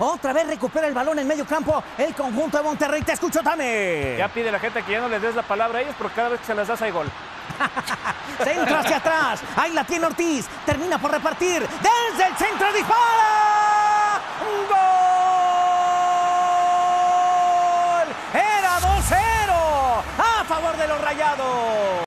Otra vez recupera el balón en medio campo. El conjunto de Monterrey. Te escucho, Tame. Ya pide la gente que ya no les des la palabra a ellos porque cada vez que se las das hay gol. Centro hacia atrás. Ahí la tiene Ortiz. Termina por repartir. Desde el centro dispara. ¡Gol! Era 2-0 a favor de los Rayados.